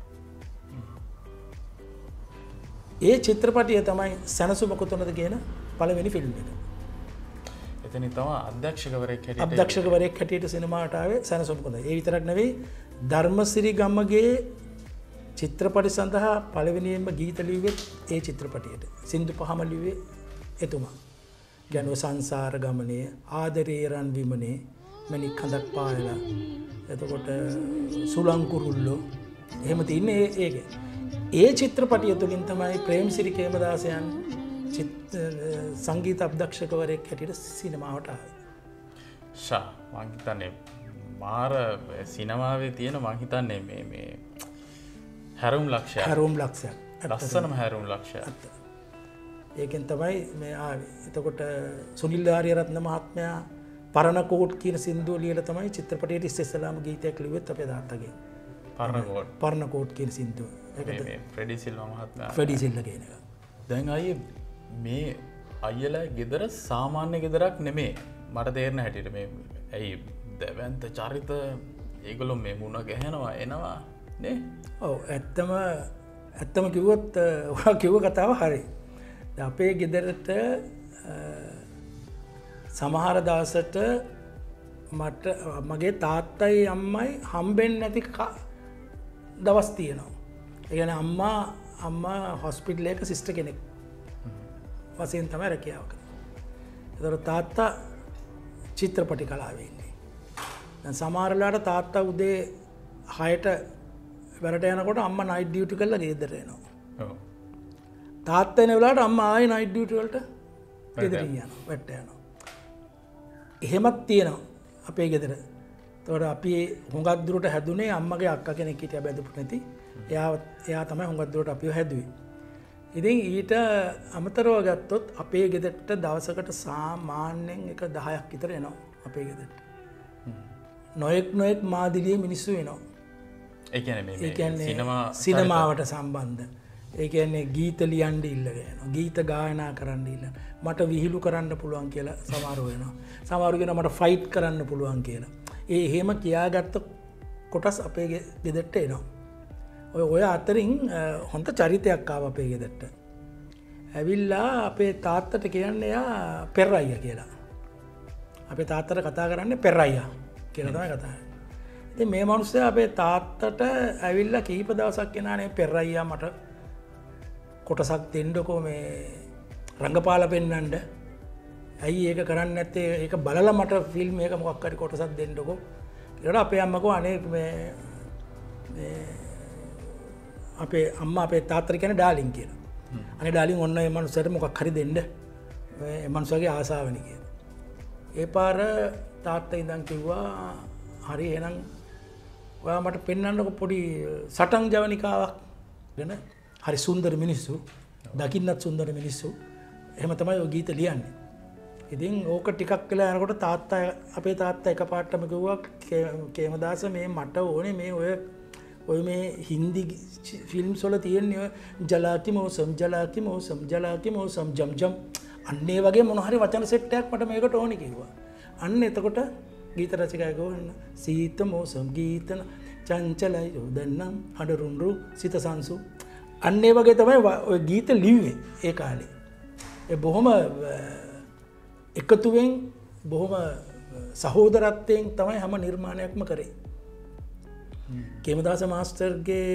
ඒ චිත්‍රපටිය තමයි සැනසුම කොතනද කියන පළවෙනි ෆිල්ම් එක. එතනින් තමයි අධ්‍යක්ෂකවරයෙක් හැටියට අධ්‍යක්ෂකවරයෙක් හැටියට සිනමාවට ආවේ සැනසුම කොතනද. ඒ විතරක් නෙවෙයි ධර්මසිරි ගමගේ චිත්‍රපටි සඳහා පළවෙනියෙන්ම ගීත ලිව්වෙත් ඒ චිත්‍රපටියට. සින්දු පහම ලිව්වේ එතුමා. ගැනුව සංසාර ගමනේ, ආදරේ රන් විමනේ, මණික් හඳක් පායලා, එතකොට සුලංකුරුල්ලෝ එහෙම තින්නේ ඒක. ඒ චිත්‍රපටිය තුලින් තමයි ප්‍රේම්සිරි කේමදාසයන් සංගීත අධ්‍යක්ෂකවරයෙක් හැටියට සිනමාවට ආවේ. ෂා මං හිතන්නේ මාර සිනමාවේ තියෙන මං හිතන්නේ මේ මේ හැරුම් ලක්ෂයක්. හැරුම් ලක්ෂයක්. ලස්සනම හැරුම් ලක්ෂයක්. ඒකෙන් තමයි මේ ආවේ. එතකොට සුනිල් ආරියරත්න මහත්මයා පරණ කෝට් කියන සින්දුව ලියලා තමයි චිත්‍රපටයේ ඉස්සෙල්ලාම ගීතයක් ලිව්වෙත් අපේ තාත්තගේ. පරණ කෝට්. පරණ කෝට් කියන සින්දුව. ඒකද මේ ෆ්‍රෙඩි සිල්වා මහත්මයා. ෆ්‍රෙඩි සිල්වා කියන එක. දැන් අයියේ මේ අයියලා ගෙදර සාමාන්‍ය ගෙදරක් නෙමේ. මට තේරෙන හැටියට මේ ඇයි දැවැන්ත චරිත ඒගොල්ලෝ මේ මුණ ගැහෙනවා එනවා නේ? ඔව් ඇත්තම ඇත්තම කිව්වොත් ඔයා කිව්ව කතාව හරි. අපේ ගෙදරට සමහර දවසට මට මගේ තාත්තයි අම්මයි හම්බෙන්නේ නැති දවස් තියෙනවා. ඒ කියන්නේ අම්මා අම්මා හොස්පිටල් එකක සිස්ටර් කෙනෙක් වශයෙන් තමයි රැකියාව කරන්නේ. ඒතර තාත්තා චිත්‍රපටි කලාවේ ඉන්නේ. දැන් සමහර වෙලාවට තාත්තා උදේ හයට වැඩට යනකොට අම්මා නයිට් ඩියුටි කරලා ගෙදර එනවා. ඔව්. තාත්තා එන වෙලාවට අම්මා ආයෙ නයිට් ඩියුටි වලට ගෙදර යනවා. වැඩට යනවා. එහෙමත් තියෙනවා අපේ ගෙදර. ඒතකොට අපි හුඟක් දුරට හැදුනේ අම්මගේ අක්කා කෙනෙක් හිටියා බැඳපු නැති. එයා එයා තමයි හුඟක් දුරට අපිව හැදුවේ. ඉතින් ඊට අමතරව ගත්තොත් අපේ ගෙදරට දවසකට සාමාන්‍යයෙන් එක දහයක් විතර එනවා අපේ ගෙදරට. නොයෙක් නොයෙක් මාදිලියේ මිනිස්සු එනවා. ඒ කියන්නේ මේ ඒ කියන්නේ සිනමා සිනමාවට සම්බන්ධ. ඒ කියන්නේ ගීත ලියන්න ඉල්ලගෙන යනවා. ගීත ගායනා කරන්න ඉල්ලන. මට විහිළු කරන්න පුළුවන් කියලා සමහරව වෙනවා. සමහරව කියනවා මට ෆයිට් කරන්න පුළුවන් කියලා. ඒ එහෙම කියාගත්ත කොටස් අපේ ගෙදරට එනවා. ඔය ඔය අතරින් හොඳ චරිතයක් ආව අපේ ගෙදරට. ඇවිල්ලා අපේ තාත්තට කියන්නේ එයා පෙරයියා කියලා. අපේ තාත්තට කතා කරන්නේ පෙරයියා කියලා තමයි කතා කරන්නේ. ඉතින් මේ මිනිස්සයා අපේ තාත්තට ඇවිල්ලා කීප දවසක් එනානේ පෙරයියා මට කොටසක් දෙන්නකෝ මේ රංගපාලා පෙන්නන්න. ඇයි ඒක කරන්නේ නැත්තේ? ඒක බලලා මට ෆිල්ම් එක මොකක් හරි කොටසක් දෙන්නකෝ. ඊට අපේ අම්මා කෝ අනේ මේ මේ අපේ අම්මා අපේ තාත්තට කියන්නේ ඩාලින් කියලා. අනේ ඩාලින් ඔන්න මේ මනුස්සයාට මොකක් හරි දෙන්න. මේ මනුස්සයාගේ ආසාවනේ කියලා. ඒ පාර තාත්තා ඉඳන් කිව්වා හරි එහෙනම් ඔයා මට පෙන්වන්නකො පොඩි සටන් ජවනිකාවක් ගැන. හරි සුන්දර මිනිස්සු. දකින්නත් සුන්දර මිනිස්සු. එහෙම තමයි ඔය ගීත ලියන්නේ. ඉතින් ඕක ටිකක් වෙලා යනකොට තාත්තා අපේ තාත්තා එකපාරටම කිව්වා කේමදාස මේ මට ඕනේ මේ ඔය ඔය මේ හින්දි ෆිල්ම්ස් වල තියෙන්නේ ඔය ජලාති මෝසම් ජලාති මෝසම් ජලාති මෝසම් ජම් ජම් අන්න ඒ වගේ මොන හරි වචන සෙට් එකක් මට මේකට ඕනේ කිව්වා. අන්න එතකොට ගීත රචකයා ගෝන්න සීත මෝසම් ගීතන චංචලයි යොදන්නම් හඩරුන්රු සිත සංසු අන්න ඒ වගේ තමයි ඔය ගීත ලිව්වේ ඒ කාලේ. ඒ බොහොම එකතුවෙන් බොහොම සහෝදරත්වයෙන් තමයි හැම නිර්මාණයක්ම කරේ. කේමදාස මාස්ටර්ගේ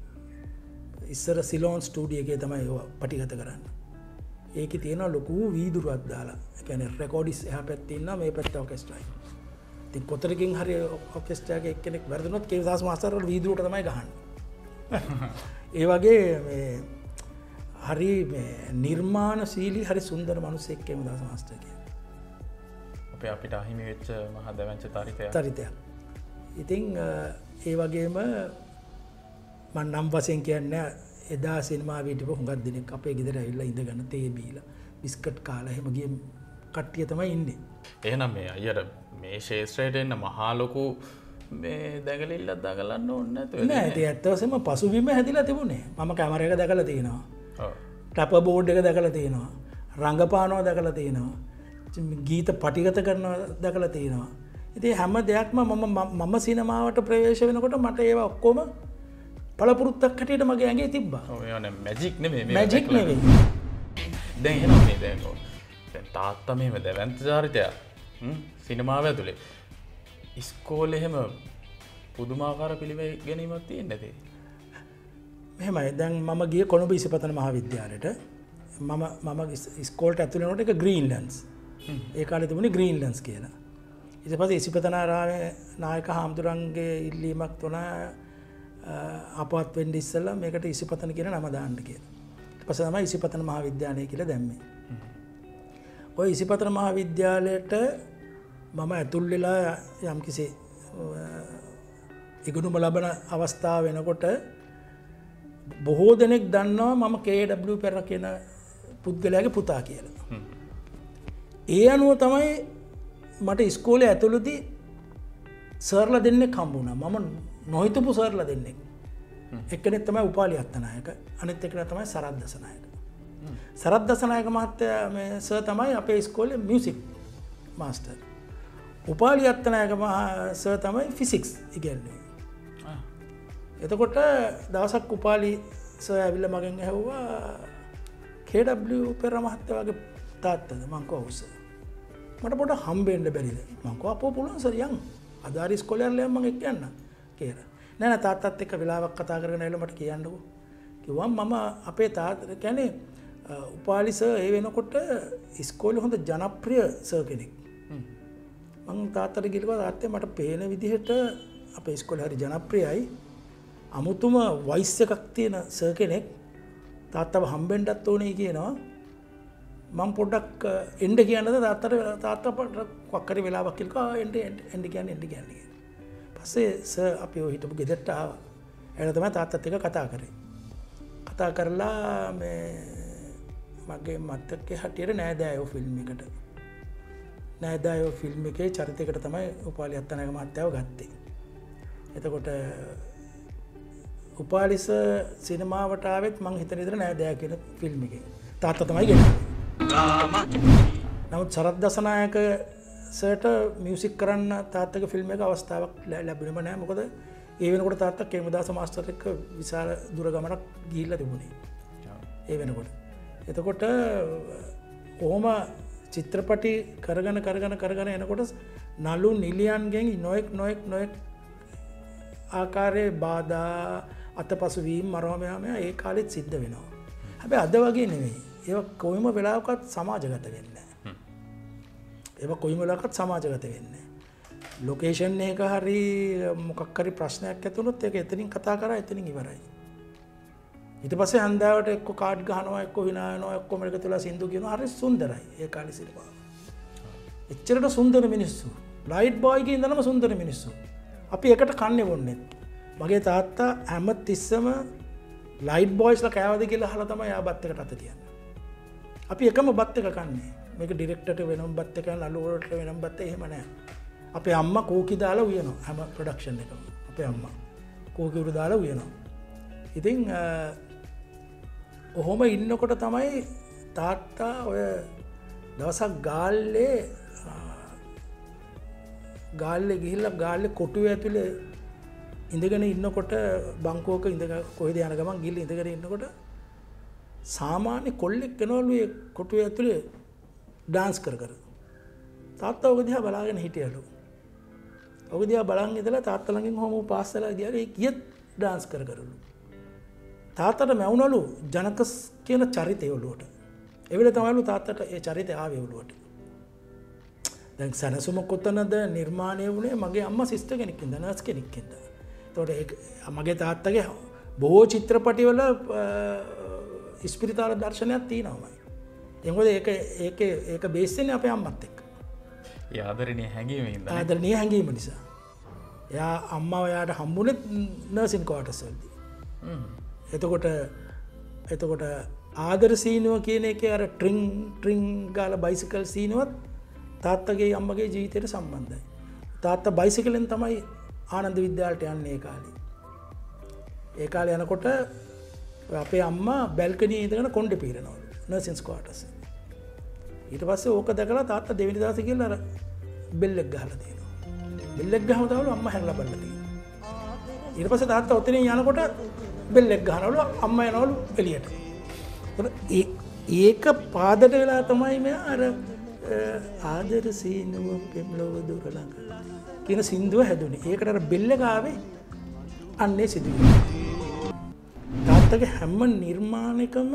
ඉස්සර සිලෝන් ස්ටූඩියෝ එකේ තමයි ඒවා පටිගත කරන්නේ. ඒකේ තියෙන ලොකු වීදුරුවක් දාලා. ඒ කියන්නේ රෙකෝඩිස් එහා පැත්තේ ඉන්නවා මේ පැත්තේ ඔකෙස්ට්‍රා. ඉතින් කොතරකින් හරි ඔකෙස්ට්‍රා එකේ එක්කෙනෙක් වැරදුනොත් කේමදාස මාස්ටර් වල වීදුරුවට තමයි ගහන්නේ. ඒ වගේ මේ හරි මේ නිර්මාණශීලී හරි සුන්දර මිනිසෙක් කේමදාස මාස්ටර් කියන්නේ. අපේ අපිට අහිමි වෙච්ච මහා දැවැන්ත චරිතයක්. චරිතයක්. ඉතින් ඒ වගේම මම නම් වශයෙන් කියන්නේ එදා සිනමාවේ හිටපු හුඟක් දිනක් අපේ ගෙදර ඇවිල්ලා ඉඳගෙන තේ බීලා බිස්කට් කාලා එහෙම ගිය කට්ටිය තමයි ඉන්නේ. එහෙනම් මේ අයියට මේ ශේෂ්ත්‍රයට එන්න මහා ලොකු මේ දැඟලිල්ලක් දඟලන්න ඕනේ නැතුව නෑ ඒක ඇත්ත වශයෙන්ම පසුබිම හැදිලා තිබුණේ. මම කැමරා එක දැකලා තියෙනවා. ඔව්. ටැප බෝඩ් එක දැකලා තියෙනවා. රංගපානවා දැකලා තියෙනවා. ගීත පටිගත කරනවා දැකලා තියෙනවා. ඉතින් හැම දෙයක්ම මම මම සිනමාවට ප්‍රවේශ වෙනකොට මට ඒවා ඔක්කොම පළපුරුද්දක් හැටියට මගේ ඇඟේ තිබ්බා. ඔව් ඒවා මැජික් නෙමෙයි මේ මැජික් නෙවෙයි. දැන් එහෙනම් මේ දැන් ඔව් දැන් තාත්තා මෙහෙම දැවැන්ත චරිතයක් හ්ම් සිනමාව ඇතුලේ ඉස්කෝලේ එහෙම පුදුමාකාර පිළිවෙල ගැනීමක් තියෙන්නේ නැතේ. මෙහෙමයි දැන් මම ගියේ කොළඹ ඉසිපතන මහාවිද්‍යාලයට. මම මම ඉස්කෝලේට ඇතුළේ යනකොට ඒක ග්‍රීන්ලන්ඩ්ස්. ඒ කාලේ තිබුණේ ග්‍රීන්ලන්ඩ්ස් කියලා. ඊට පස්සේ ඉසිපතනාරාමේ නායක හාමුදුරන්ගේ ඉල්ලීමක් තුන අපවත් වෙන්න ඉස්සෙල්ලා මේකට ඉසිපතන කියන නම දාන්න කියලා. ඊට පස්සේ තමයි ඉසිපතන මහාවිද්‍යාලය කියලා දැම්මේ. ওই ඉසිපතන මහාවිද්‍යාලයට මම ඇතුල් වෙලා යම්කිසි ඉගෙනුම ලබන අවස්ථාව වෙනකොට බොහෝ දෙනෙක් දන්නවා මම කේ.ඩබ්ලිව් පෙරේරා කියන පුද්ගලයාගේ පුතා කියලා. ඒ අනුව තමයි මට ඉස්කෝලේ ඇතුළතදී සර්ලා දෙන්නෙක් හම්බුණා. මම නොහිතපු සර්ලා දෙන්නෙක්. එක්කෙනෙක් තමයි උපාලි අත්තනායක, අනිත් එක්කෙනා තමයි සරත් දසනායක. සරත් දසනායක මහත්තයා මේ සර් තමයි අපේ ඉස්කෝලේ music master. Upali Attanayake sir තමයි ෆිසික්ස් ඉගෙනුවේ. එතකොට දවසක් උපාලි සර් ඇවිල්ලා මගෙන් ඇහුවා කේ.ඩබ්ලිව් පෙරේරා මහත්තයා වගේ තාත්තද? මං කිව්වා ඔව් සර්. මට පොඩ්ඩක් හම්බෙන්න බැරිද? මං කිව්වා අපෝ පුළුවන් සර් යන්න. අද හරි ඉස්කෝලේ යන්න මම එක්ක යන්න කියලා. නෑ නෑ තාත්තත් එක්ක වෙලාවක් කතා කරගෙන ඇවිල්ලා මට කියන්නකෝ. කිව්වා මම අපේ තාත්තා කියන්නේ උපාලි සර් ඒ වෙනකොට ඉස්කෝලේ හොඳ ජනප්‍රිය සර් කෙනෙක්. මං තාත්තට කිව්වා තාත්තේ මට පේන විදිහට අපේ ඉස්කෝලේ හරි ජනප්‍රියයි. අමුතුම වොයිස් එකක් තියෙන සර් කෙනෙක් තාත්තව හම්බෙන්නත් ඕනේ කියනවා. මම පොඩ්ඩක් එන්න කියන්නද තාත්තට තාත්තා පොඩ්ඩක් හරි වෙලාවක් කිව්වා එන්න එන්න කියන්නේ එන්න කියන්නේ. පස්සේ සර් අපි ඔය හිටපු ගෙදරට ආවා. එළ තමයි තාත්තත් එක්ක කතා කරේ. කතා කරලා මේ මගේ මතකයේ හැටියට නෑදෑයෝ ෆිල්ම් එකට නෑදෑයෝ ෆිල්ම් එකේ චරිතයකට තමයි උපාලි අත්තනායක මහත්තයාව ගත්තේ. එතකොට උපාලිස සිනමාවට ආවෙත් මං හිතන විදිහට නෑදෑය කියන ෆිල්ම් එකේ තාත්තා තමයි ගෙනාවේ. නමුත් සරත් දසනායක සර්ට මියුසික් කරන්න තාත්තගේ ෆිල්ම් එක අවස්ථාවක් ලැබුණේම නෑ. මොකද ඒ වෙනකොට තාත්තා කේමදාස මාස්ටර් එක්ක විශාල දුර ගමනක් ගිහිල්ලා තිබුණේ. ඒ වෙනකොට. එතකොට කොහොම චිත්‍රපටි කරගෙන කරගෙන කරගෙන එනකොට නලු නිලියන්ගෙන් නොයෙක් නොයෙක් නොයෙක් ආකාරයේ බාධා අතපසු වීම මරවම ඒ කාලෙත් සිද්ධ වෙනවා. හැබැයි අද වගේ නෙවෙයි. ඒක කොයිම වෙලාවකත් සමාජගත වෙන්නේ නැහැ. ඒක කොයිම වෙලාවකත් සමාජගත වෙන්නේ නැහැ. ලොකේෂන් එක හරි මොකක් හරි ප්‍රශ්නයක් ඇති වුණොත් ඒක එතනින් කතා කරා එතනින් ඉවරයි. ඊට පස්සේ හන්දාවට එක්ක කාඩ් ගහනවා එක්ක hina වෙනවා එක්ක මේක තුලා සින්දු කියනවා හරි සුන්දරයි ඒ කාලේ සිනමාව. එච්චරට සුන්දර මිනිස්සු. ලයිට් බෝයි කියන ඉඳලම සුන්දර මිනිස්සු. අපි එකට කන්නේ වොන්නේ. මගේ තාත්තා හැම තිස්සම ලයිට් බෝයිස්ලා කෑවද කියලා අහලා තමයි ආ බත් එකට අත තියන්නේ. අපි එකම බත් එක කන්නේ. මේක ඩිරෙක්ටර්ට වෙනම බත් එක නළු වලට වෙනම බත් එහෙම නැහැ. අපේ අම්මා කෝකි දාලා උයනවා හැම ප්‍රොඩක්ෂන් එකම. අපේ අම්මා කෝකි උරු දාලා උයනවා. ඉතින් ඔහොම ඉන්නකොට තමයි තාත්තා ඔය දවසක් ගාල්ලේ ගාල්ලේ ගිහිල්ලා ගාල්ලේ කොටුවේ ඇතුලේ ඉඳගෙන ඉන්නකොට බංකුවක ඉඳගෙන කොහෙද යන ගමන් ගිහිල්ලා ඉඳගෙන ඉන්නකොට සාමාන්‍ය කොල්ලෙක් කෙනවලු ඒ කොටුවේ ඇතුලේ ඩාන්ස් කර කර තාත්තා ඔක දිහා බලාගෙන හිටියලු. ඔක දිහා බලන් ඉඳලා තාත්තා ළඟින් කොහොම පාස්සලා ගියාලු ඒ කියෙත් ඩාන්ස් කර කරලු. තාත්තට මැවුනලු ජනකස් කියන චරිතය ඔළුවට. ඒ වෙලේ තමයිලු තාත්තට ඒ චරිතය ආවේ ඔළුවට. දැන් සනසුම කොතනද නිර්මාණය වුණේ මගේ අම්මා සිස්ටර් කෙනෙක් ඉඳලා නර්ස් කෙනෙක් ඉඳලා. ඒතකොට ඒක මගේ තාත්තගේ බොහෝ චිත්‍රපටිවල ස්පිරිතාල දර්ශනයක් තියෙනවා. ඒ මොකද ඒක ඒක ඒක බේස් වෙන්නේ අපේ අම්මත් එක්ක. ඒ ආදරණීය හැඟීම හින්දා. ආදරණීය හැඟීම නිසා. එයා අම්මා ඔයාට හම්බුනේ නර්සින් ක්වාටර්ස් වලදී. හ්ම්. එතකොට එතකොට ආදර සීනුව කියන එකේ අර ට්‍රින් ට්‍රින් ගාලා බයිසිකල් සීනුවත් තාත්තගේ අම්මගේ ජීවිතයට සම්බන්ධයි. තාත්තා බයිසිකලෙන් තමයි ආනන්ද විද්‍යාලයට යන්නේ ඒ කාලේ. ඒ කාලේ යනකොට අපේ අම්මා බැල්කනියේ ඉඳගෙන කොණ්ඩේ පීරනවලු නර්සින්ස් ක්වාටර්ස්. ඊට පස්සේ ඕක දැකලා තාත්තා දෙවෙනි දවසේ ගිහලා අර බෙල්ලක් ගහලා තියෙනවා. බෙල්ලක් ගහම තමයි අම්මා හැරලා බලලා තියෙනවා. ඊට පස්සේ තාත්තා ඔතනින් යනකොට බෙල්ලක් ගහනවලු අම්මා යනවලු එළියට. ඒක පාදට වෙලා තමයි මෙයා අර ආදර සීනුව පෙම්ලොව දුර ළඟ කියන සින්දුව හැදුනේ. ඒකට අර බෙල්ල ගාවේ අන්නේ සිදුවේ. තාත්තගේ හැම නිර්මාණයකම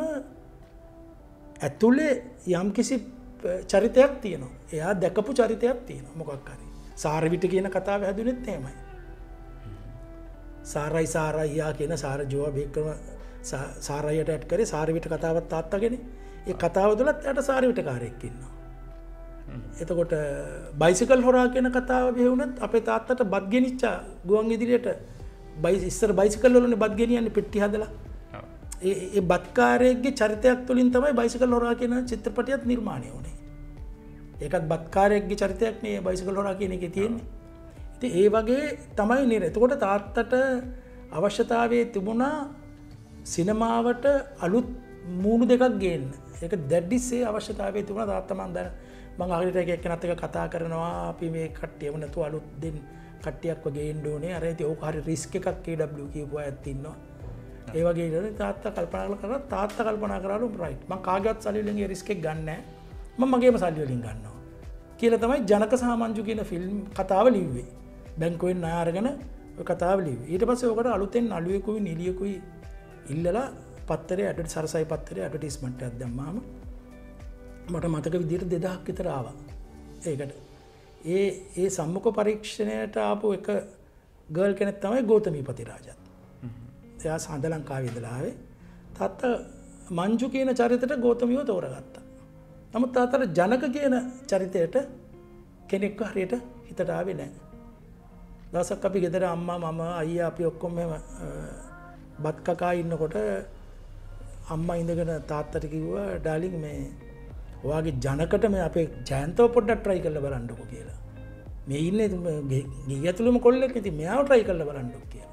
ඇතුලේ යම්කිසි චරිතයක් තියෙනවා. එයා දැකපු චරිතයක් තියෙනවා මොකක් හරි. සාරවිට කියන කතාව හැදුනෙත් එහෙමයි. සාරයි සාරයියා කියන සාර ජෝවා බේක්‍රම සාරයියට ඇඩ් කරේ සාරවිට කතාවත් තාත්තගෙන. ඒ කතාව තුලත් එයාට සාරවිට කාර්යයක් ඉන්නවා. එතකොට බයිසිකල් හොරා කියන කතාව බෙහෙවුනත් අපේ තාත්තට බත් ගෙනිච්චා ගුවන් ඉදිරියට බයි ඉස්සර බයිසිකල් වලනේ බත් ගෙනියන්නේ පෙට්ටි හදලා. ඒ ඒ බත්කාරයෙක්ගේ චරිතයක් තුලින් තමයි බයිසිකල් හොරා කියන චිත්‍රපටියත් නිර්මාණය වුණේ. ඒකත් බත්කාරයෙක්ගේ චරිතයක් නේ බයිසිකල් හොරා කියන එකේ තියෙන්නේ. ඉතින් ඒ වගේ තමයි නේද. එතකොට තාත්තට අවශ්‍යතාවයේ තිබුණා සිනමාවට අලුත් මූණු දෙකක් ගේන්න. ඒක දැඩිසේ අවශ්‍යතාවයේ තිබුණා තාත්තා මන් දැන මම ආගිරට එක්කෙනත් එක කතා කරනවා අපි මේ කට්ටියම නැතුව අලුත් දෙන්න කට්ටියක්ව ගේන්න ඕනේ. අර ඉතින් ඕක හරි රිස්ක් එකක් කේ ඩබ්ලිව් කියපු අයත් ඉන්නවා. ඒ වගේ ඉතින් තාත්තා කල්පනා කරලා තාත්තා කල්පනා කරාලු රයිට් මම කාගේවත් සල්ලි වලින් ඒ රිස්ක් එක ගන්න නැහැ. මම මගේම සල්ලි වලින් ගන්නවා. කියලා තමයි ජනක සහ මංජු කියන ෆිල්ම් කතාව ලිව්වේ. බැංකුවෙන් ණය අරගෙන ඔය කතාව ලිව්වේ. ඊට පස්සේ ඔකට අලුතෙන් නළුවෙකුයි නිලියෙකුයි ඉල්ලලා පත්තරේ ඇඩ් සරසයි පත්තරේ ඇඩ්වර්ටයිස්මන්ට් එකක් දැම්මාම මට මතක විදිහට දෙදහක් විතර ආවා. ඒකට ඒ ඒ සම්මුඛ පරීක්ෂණයට ආපු එක ගර්ල් කෙනෙක් තමයි ගෞතමී පතිරාජත්. එයා සඳ ලංකාවේ ඉඳලා ආවේ. තාත්තා මංජු කියන චරිතයට ගෞතමීව තෝරගත්තා. නමුත් තාත්තට ජනක කියන චරිතයට කෙනෙක් හරියට හිතට ආවේ නැහැ. දවසක් අපි ගෙදර අම්මා මම අයියා අපි ඔක්කොම මෙහෙම බත් කකා ඉන්නකොට අම්මා ඉඳගෙන තාත්තට කිව්වා ඩාලින් මේ ඔයාගේ ජනකට මේ අපේ ජයන්තව පොඩ්ඩක් try කරලා බලන්නකෝ කියලා. මේ ඉන්නේ ගේ ඇතුළේම කොල්ලෙක් ඉතින් මෙයාව try කරලා බලන්නකෝ කියලා.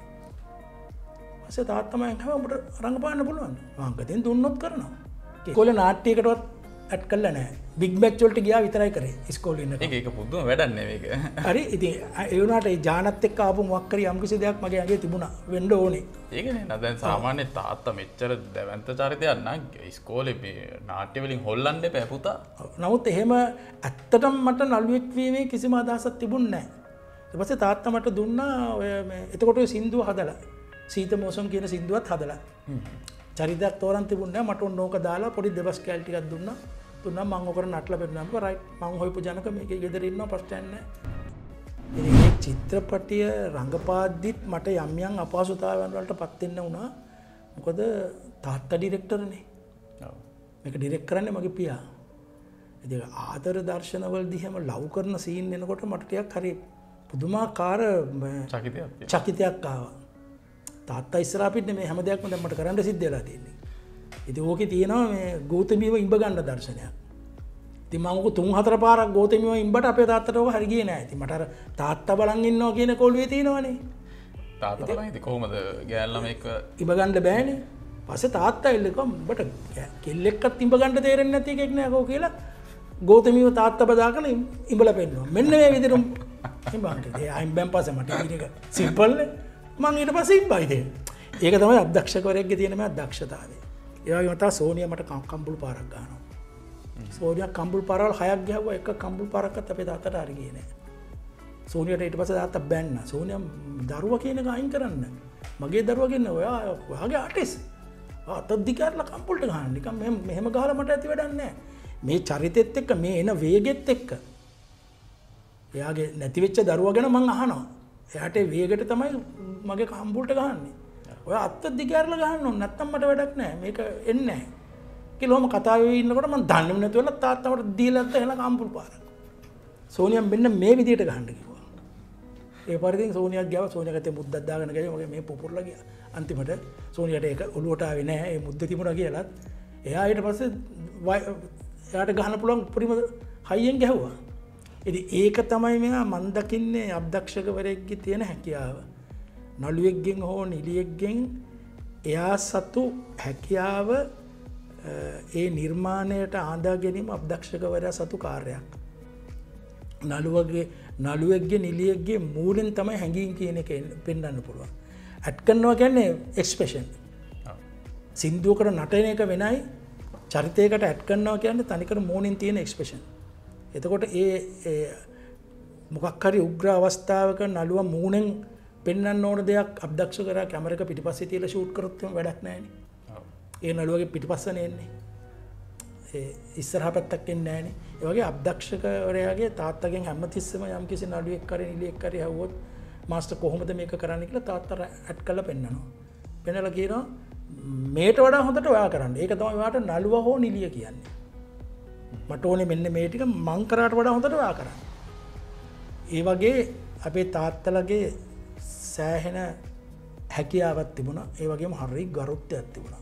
ඊපස්සේ තාත්තා මම කිව්වා උඹට රංගපාන්න පුළුවන්. මං ගතෙන් දුන්නොත් කරනවා. ඒකෝලේ නාට්‍යයකටවත් ඇඩ් කළා නැහැ. බිග් බැච් වලට ගියා විතරයි කරේ ඉස්කෝලේ ඉන්නකොට. ඒක ඒක පුදුම වැඩක් නේ මේක. හරි ඉතින් ඒ වුණාට ඒ ජානත් එක්ක ආපු මොකක් හරි යම්කිසි දෙයක් මගේ ඇඟේ තිබුණා වෙන්න ඕනේ. ඒකනේ නේද දැන් සාමාන්‍ය තාත්තා මෙච්චර දැවැන්ත චරිතයක් නම් ඉස්කෝලේ මේ නාට්‍ය වලින් හොල්ලන්න එපා පුතා. නමුත් එහෙම ඇත්තටම මට නළුවෙක් වීමේ කිසිම අදහසක් තිබුණේ නැහැ. ඊට පස්සේ තාත්තා මට දුන්නා ඔය මේ එතකොට ඔය සින්දුව හදලා සීත මෝසම් කියන සින්දුවත් හදලා. චරිතයක් තෝරන් තිබුණේ නැහැ. මට ඕක දාලා පොඩි දෙබස් කැල් ටිකක් දුන්නා. තුන්නම් මං ඔකර නටලා පෙන්නනවා. මම රයිට් මං හොයපු ජනක මේකේ ගෙදර ඉන්නවා ප්‍රශ්නයක් නැහැ. ඉතින් මේ චිත්‍රපටිය රංගපාද්දිත් මට යම් යම් අපහසුතාවයන් වලට පත් වෙන්න වුණා. මොකද තාත්තා ඩිරෙක්ටර්නේ. ඔව්. මේක ඩිරෙක්ට් කරන්නේ මගේ පියා. ඉතින් ආදර දර්ශන වලදී හැම ලව් කරන සීන් එනකොට මට ටිකක් හරි පුදුමාකාර චකිතයක් චකිතයක් ආවා. තාත්තා ඉස්සරහා පිටනේ මේ හැම දෙයක්ම දැන් මට කරන්න සිද්ධ වෙලා තියෙන්නේ. ඉතින් ඕකේ තියෙනවා මේ ගෞතමීව ඉඹ ගන්න දර්ශනයක්. ඉතින් මම ඔක තුන් හතර පාරක් ගෞතමීව ඉඹට අපේ තාත්තට ඔක හරි ගියේ නෑ. ඉතින් මට අර තාත්තා බලන් ඉන්නවා කියන කොළුවේ තියෙනවනේ. තාත්තා බලන් ඉතින් කොහොමද ගෑල්ලම එක ඉඹ ගන්න බෑනේ. පස්සේ තාත්තා එල්ලකම් උඹට කෙල්ලෙක්වත් ඉඹ ගන්න තේරෙන්නේ නැති එකෙක් නෑ කෝ කියලා ගෞතමීව තාත්තා බදාගෙන ඉඹලා පෙන්නනවා. මෙන්න මේ විදිහට ඉඹන්ට. ඒ අයින් බෑන් පස්සේ මට ඉතින් ඒක සිම්පල් නේ. මං ඊට පස්සේ ඉඹයි ඉතින්. ඒක තමයි අධ්‍යක්ෂකවරයෙක්ගේ තියෙන මේ දක්ෂතාවය. ඒ වගේම තමයි සෝනියා මට කම්බුල් පාරක් ගන්නවා. සෝනියා කම්බුල් පාරවල් හයක් ගහුවා එක කම්බුල් පාරක්වත් අපේ තාත්තට හරි ගියේ නෑ. සෝනියාට ඊට පස්සේ තාත්තා බැන්න. සෝනියා දරුවා කියන එක අයින් කරන්න. මගේ දරුවා කියන්නේ ඔයා ඔයාගේ ආටිස්. අත දිගාරලා කම්බුල්ට ගහන්න. නිකන් මෙහෙම මෙහෙම ගහලා මට ඇති වැඩක් නෑ. මේ චරිතෙත් එක්ක මේ එන වේගෙත් එක්ක එයාගේ නැති වෙච්ච දරුවා ගැන මං අහනවා. එයාට වේගයට තමයි මගේ කම්බුල්ට ගහන්නේ. ඔය අත්ත දිගාරලා ගහන්න ඕන නැත්තම් මට වැඩක් නැහැ. මේක එන්නේ නැහැ. කිලෝම කතාවේ ඉන්නකොට මම දන්නේම නැතුව වෙලා තාත්තවට දීලා දැන් කම්බුල් පාරක්. සෝනියා මෙන්න මේ විදියට ගහන්න කිව්වා. ඒ පරිදිම සෝනියාත් ගියා. සෝනියා ගත්තේ මුද්දක් දාගෙන ගියා. මගේ මේ පුපුරලා ගියා. අන්තිමට සෝනියාට ඒක ඔලුවට ආවේ නැහැ. ඒ මුද්ද තිබුණා කියලාත්. එයා ඊට පස්සේ එයාට ගහන්න පුළුවන් උපරිම හයියෙන් ගැහුවා. ඉතින් ඒක තමයි මෙයා මන් දකින්නේ අධ්‍යක්ෂකවරයෙක්ගේ තියෙන හැකියාව. නළුවෙක්ගෙන් හෝ නිලියෙක්ගෙන් එයා සතු හැකියාව ඒ නිර්මාණයට ආදා ගැනීම අධ්‍යක්ෂකවරයා සතු කාර්යයක්. නළුවගේ නළුවෙක්ගේ නිලියෙක්ගේ මූලෙන් තමයි හැඟීම් කියන එක පෙන්වන්න පුළුවන්. ඇඩ් කරනවා කියන්නේ එක්ස්ප්‍රෙෂන්. සින්දුවකට නටන එක වෙනයි චරිතයකට ඇඩ් කරනවා කියන්නේ තනිකර මූණෙන් තියෙන එක්ස්ප්‍රෙෂන්. එතකොට ඒ මොකක් හරි උග්‍ර අවස්ථාවක නළුවා මූණෙන් පෙන්වන්න ඕන දෙයක් අධ්‍යක්ෂකවරයා කැමරක පිටිපස්සේ තියලා ෂූට් කරොත් එහෙම වැඩක් නැහැ නේ. ඔව්. ඒ නළුවගේ පිටිපස්සනේ එන්නේ. ඒ ඉස්සරහා පැත්තක් එන්නේ නැහැ නේ. ඒ වගේ අධ්‍යක්ෂකවරයාගේ තාත්තගෙන් හැමතිස්සෙම යම්කිසි නළුවෙක් කරේ නිලියෙක් කරේ හවුවොත් මාස්ටර් කොහොමද මේක කරන්නේ කියලා තාත්තා ඇඩ් කරලා පෙන්නනවා. පෙන්නලා කියනවා මේට වඩා හොඳට ඔයා කරන්න. ඒක තමයි ඔයාට නළුවා හෝ නිලිය කියන්නේ. මට ඕනේ මෙන්න මේ ටික මං කරාට වඩා හොඳට ඔයා කරන්න. ඒ වගේ අපේ තාත්තලගේ සෑහෙන හැකියාවක් තිබුණා. ඒ වගේම හරි ගරුත්වයක් තිබුණා.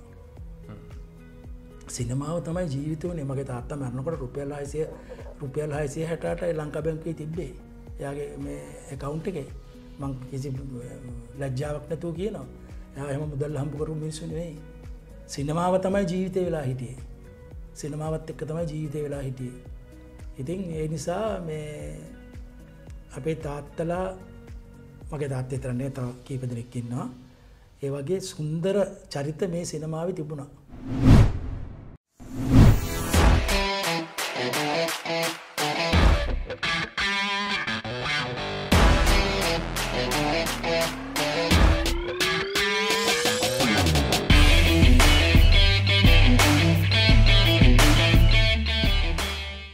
සිනමාව තමයි ජීවිතේ. මගේ තාත්තා මරනකොට රුපියල් හයසිය රුපියල් හයසිය හැට අටයි ලංකා බැංකුවේ තිබ්බේ. එයාගේ මේ account එකේ මං කිසි ලැජ්ජාවක් නැතුව කියනවා. එයා එහෙම මුදල් හම්බ කරු මිනිස්සු නෙවෙයි. සිනමාව තමයි ජීවිතේ වෙලා හිටියේ. සිනමාවත් එක්ක තමයි ජීවිතේ වෙලා හිටියේ. ඉතින් ඒ නිසා මේ අපේ තාත්තලා මගේ තාත්තේ විතර නෙවෙයි තව කීප දෙනෙක් ඉන්නවා. ඒ වගේ සුන්දර චරිත මේ සිනමාවේ තිබුණා.